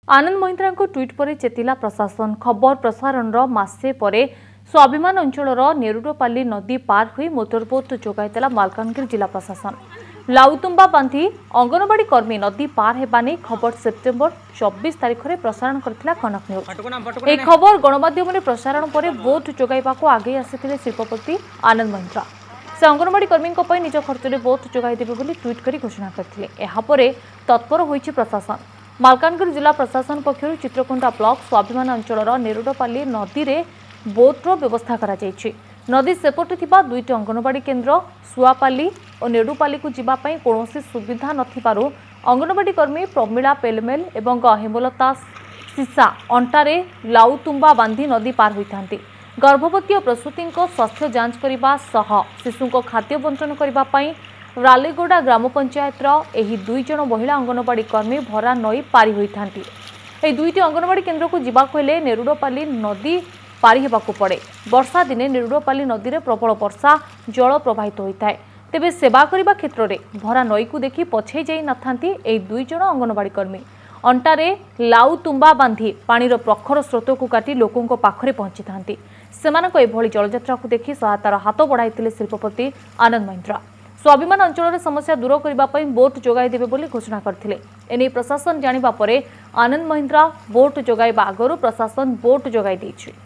आनंद महिंद्रा को ट्वीट पर चेतिला प्रशासन। खबर प्रसारण मासे परे स्वाभिमान अंचल नेरुडपाली नदी पार हुई मोटरबोट जोगाईदेला मालकानगिरी जिला प्रशासन। लाउतुंबा बांधी अंगनवाड़ी कर्मी नदी पार हेबा नहीं खबर सेप्टेम्बर 24 तारिख में प्रसारण करथिला कनक न्यूज। एक खबर गणमाध्यम प्रसारण पर बोट जोगाइबाकू आगे आसिथिले शिल्पपति आनंद महिंद्रा। से अंगनवाड़ी कर्मी निज खर्च में बोट जोगाईदेवे बोली ट्वीट कर घोषणा करथिले। एहा परे तत्पर होईछि प्रशासन। मालकानगिरी जिला प्रशासन पक्षर चित्रकोंडा ब्लॉक स्वाभिमान अंचल नेरुडपाली नदी में बोट्र व्यवस्था करा जायछि। नदी सेपटे थिबा दुईटी अंगनवाड़ी केन्द्र सुआपाली और नेडुपाली को जीवाई कौन सुविधा नथिबारु अंगनवाड़ी कर्मी प्रमीला पेलमेल एवं हेमलता सीसा अंटारे लाउतुंबा बांधी नदी पार होइथांती। गर्भवती और प्रसूति स्वास्थ्य जांच करने शिशु को खाद्य बंटन करने रालीगोड़ा ग्राम पंचायतर एही दुई जन महिला अंगनवाड़ी कर्मी भरा नई पारी होइथांती। एही दुईटी अंगनवाड़ी केन्द्र को जीवाक हेले नेरुडपाली नदी पारी हेबाकू पड़े। वर्षा दिने नेरुडपाली नदी में प्रबल वर्षा जल प्रवाहित होता है। तेबे सेवा करने क्षेत्र में भरा नई को देखि पछे जाई नथांती एही दुई जन अंगनवाड़ी कर्मी। अंटारे लाउतुंबा बांधी पानीर प्रखर स्रोत को काटी लोकों पाखरे पहुंची थांती। सेमानक एभली जलयात्रा को देखि सहायतार हाथ बढ़ाइथिले शिल्पपति आनंद महिंद्रा। स्वाभिमान अंचल समस्या दूर करने बोट जोगाईदेवे बोली घोषणा करथिले। एने प्रशासन जानिबा परे आनंद महिंद्रा बोट जोगाइबा आगरु प्रशासन बोट जोगाई दैछि।